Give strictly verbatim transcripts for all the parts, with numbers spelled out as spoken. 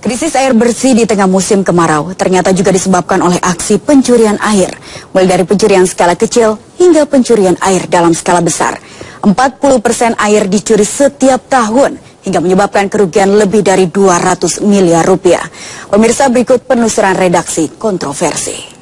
Krisis air bersih di tengah musim kemarau ternyata juga disebabkan oleh aksi pencurian air, mulai dari pencurian skala kecil hingga pencurian air dalam skala besar. empat puluh persen air dicuri setiap tahun hingga menyebabkan kerugian lebih dari dua ratus miliar rupiah. Pemirsa, berikut penelusuran redaksi Kontroversi.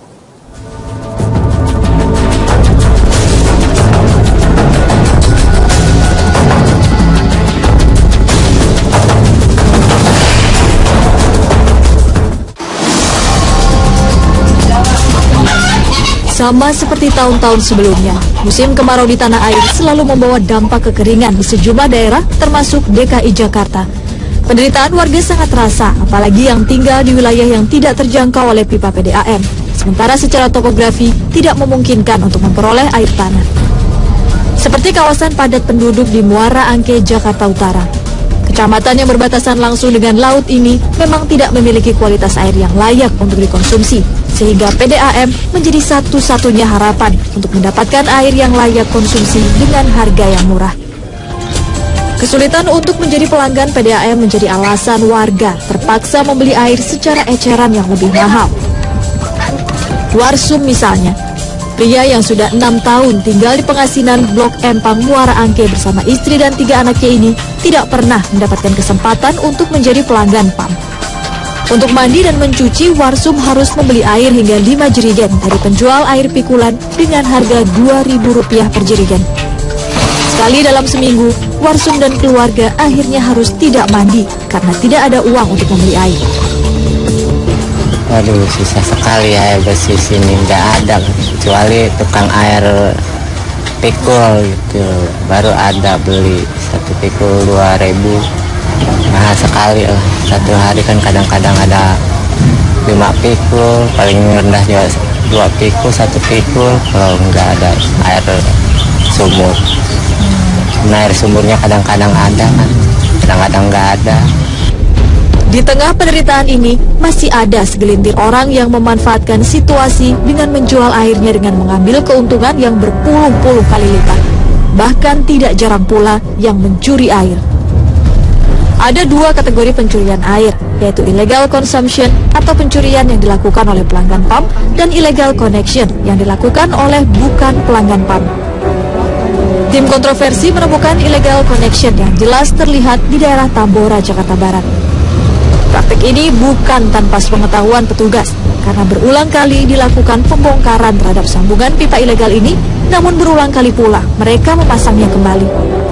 Sama seperti tahun-tahun sebelumnya, musim kemarau di tanah air selalu membawa dampak kekeringan di sejumlah daerah, termasuk D K I Jakarta. Penderitaan warga sangat terasa, apalagi yang tinggal di wilayah yang tidak terjangkau oleh pipa P D A M, sementara secara topografi tidak memungkinkan untuk memperoleh air tanah. Seperti kawasan padat penduduk di Muara Angke, Jakarta Utara. Kecamatan yang berbatasan langsung dengan laut ini memang tidak memiliki kualitas air yang layak untuk dikonsumsi, sehingga P D A M menjadi satu-satunya harapan untuk mendapatkan air yang layak konsumsi dengan harga yang murah. Kesulitan untuk menjadi pelanggan P D A M menjadi alasan warga terpaksa membeli air secara eceran yang lebih mahal. Warsum misalnya, pria yang sudah enam tahun tinggal di pengasinan Blok Empang Muara Angke bersama istri dan tiga anaknya ini tidak pernah mendapatkan kesempatan untuk menjadi pelanggan P A M. Untuk mandi dan mencuci, Warsum harus membeli air hingga lima jerigen dari penjual air pikulan dengan harga dua ribu rupiah per jerigen. Sekali dalam seminggu, Warsum dan keluarga akhirnya harus tidak mandi karena tidak ada uang untuk membeli air. Waduh, susah sekali air bersih sini, nggak ada kecuali tukang air pikul gitu, baru ada beli satu pikul dua ribu. Nah sekali lah, satu hari kan kadang-kadang ada lima pikul, paling rendah juga dua pikul, satu pikul kalau nggak ada air sumur. Nah, air sumurnya kadang-kadang ada kan, kadang-kadang nggak ada. Di tengah penderitaan ini, masih ada segelintir orang yang memanfaatkan situasi dengan menjual airnya dengan mengambil keuntungan yang berpuluh-puluh kali lipat. Bahkan tidak jarang pula yang mencuri air. Ada dua kategori pencurian air, yaitu illegal consumption atau pencurian yang dilakukan oleh pelanggan P A M dan illegal connection yang dilakukan oleh bukan pelanggan P A M. Tim Kontroversi menemukan illegal connection yang jelas terlihat di daerah Tambora, Jakarta Barat. Praktik ini bukan tanpa sepengetahuan petugas, karena berulang kali dilakukan pembongkaran terhadap sambungan pipa ilegal ini, namun berulang kali pula mereka memasangnya kembali.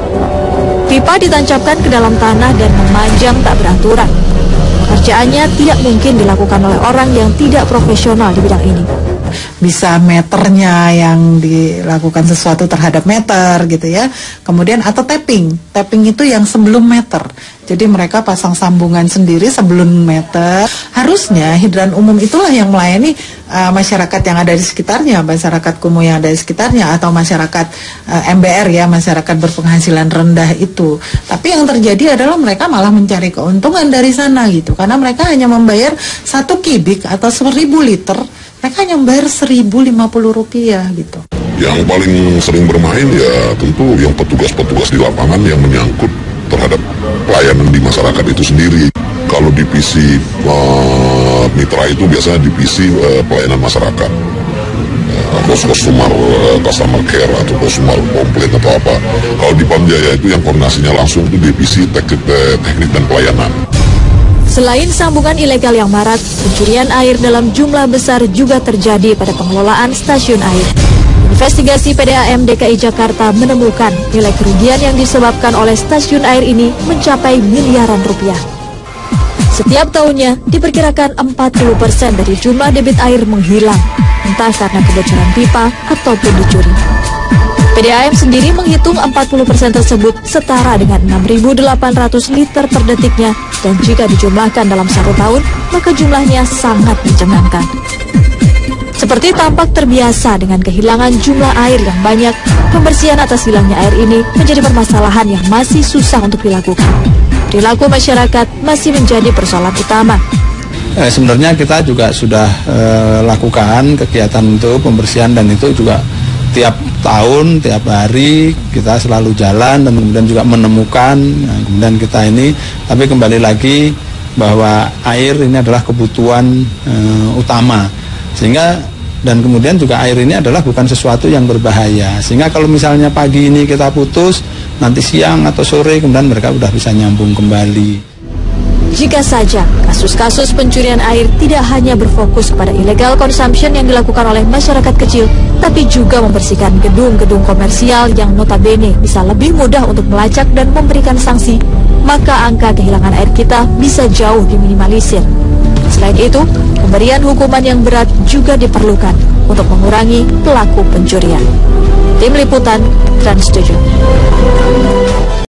Pipa ditancapkan ke dalam tanah dan memanjang tak beraturan. Pekerjaannya tidak mungkin dilakukan oleh orang yang tidak profesional di bidang ini. Bisa meternya yang dilakukan sesuatu terhadap meter gitu ya. Kemudian atau tapping. Tapping itu yang sebelum meter. Jadi mereka pasang sambungan sendiri sebelum meter. Harusnya hidran umum itulah yang melayani uh, masyarakat yang ada di sekitarnya, masyarakat kumuh yang ada di sekitarnya, atau masyarakat uh, M B R ya, masyarakat berpenghasilan rendah itu. Tapi yang terjadi adalah mereka malah mencari keuntungan dari sana gitu. Karena mereka hanya membayar satu kubik atau seribu liter. Mereka hanya membayar seribu lima puluh rupiah gitu. Yang paling sering bermain ya tentu yang petugas-petugas di lapangan yang menyangkut terhadap pelayanan di masyarakat itu sendiri. Kalau divisi uh, mitra itu biasanya divisi uh, pelayanan masyarakat, uh, customer uh, customer care atau customer komplain atau apa. Kalau di Pamjaya itu yang koordinasinya langsung itu divisi teknik, teknik dan pelayanan. Selain sambungan ilegal yang marak, pencurian air dalam jumlah besar juga terjadi pada pengelolaan stasiun air. Investigasi P D A M D K I Jakarta menemukan nilai kerugian yang disebabkan oleh stasiun air ini mencapai miliaran rupiah. Setiap tahunnya diperkirakan empat puluh persen dari jumlah debit air menghilang, entah karena kebocoran pipa ataupun dicuri. P D A M sendiri menghitung empat puluh persen tersebut setara dengan enam ribu delapan ratus liter per detiknya, dan jika dijumlahkan dalam satu tahun, maka jumlahnya sangat mencengangkan. Seperti tampak terbiasa dengan kehilangan jumlah air yang banyak, pembersihan atas hilangnya air ini menjadi permasalahan yang masih susah untuk dilakukan. Perilaku masyarakat masih menjadi persoalan utama. Eh, sebenarnya kita juga sudah eh, lakukan kegiatan itu pembersihan, dan itu juga tiap tahun, tiap hari kita selalu jalan dan kemudian juga menemukan. Nah, kemudian kita ini, tapi kembali lagi bahwa air ini adalah kebutuhan uh, utama, sehingga dan kemudian juga air ini adalah bukan sesuatu yang berbahaya, sehingga kalau misalnya pagi ini kita putus, nanti siang atau sore kemudian mereka sudah bisa nyambung kembali. Jika saja kasus-kasus pencurian air tidak hanya berfokus pada illegal consumption yang dilakukan oleh masyarakat kecil, tapi juga membersihkan gedung-gedung komersial yang notabene bisa lebih mudah untuk melacak dan memberikan sanksi, maka angka kehilangan air kita bisa jauh diminimalisir. Selain itu, pemberian hukuman yang berat juga diperlukan untuk mengurangi pelaku pencurian. Tim Liputan, Trans tujuh.